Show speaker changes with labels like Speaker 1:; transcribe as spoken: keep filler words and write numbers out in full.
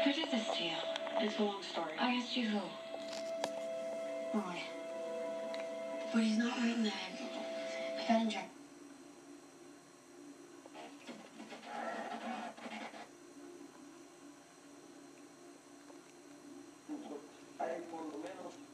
Speaker 1: Who did this to you? It's a long story. I asked you who. Roy. But he's not right in the head. I got injected.
Speaker 2: Hay por lo menos